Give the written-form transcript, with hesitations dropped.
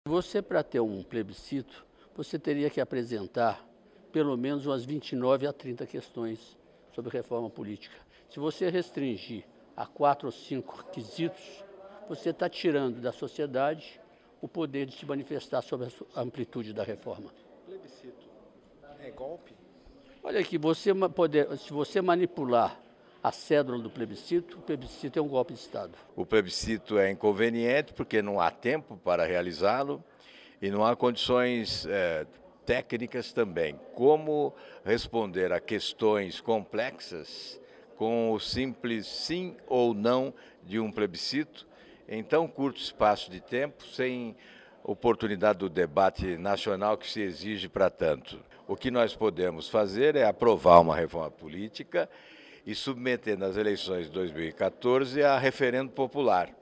Você, para ter um plebiscito, você teria que apresentar pelo menos umas 29 a 30 questões sobre reforma política. Se você restringir a 4 ou 5 quesitos, você está tirando da sociedade o poder de se manifestar sobre a amplitude da reforma. Plebiscito é golpe? Olha aqui, se você manipular a cédula do plebiscito, o plebiscito é um golpe de Estado. O plebiscito é inconveniente porque não há tempo para realizá-lo e não há condições técnicas também. Como responder a questões complexas com o simples sim ou não de um plebiscito em tão curto espaço de tempo, sem oportunidade do debate nacional que se exige para tanto. O que nós podemos fazer é aprovar uma reforma política e submeter nas eleições de 2014 a referendo popular.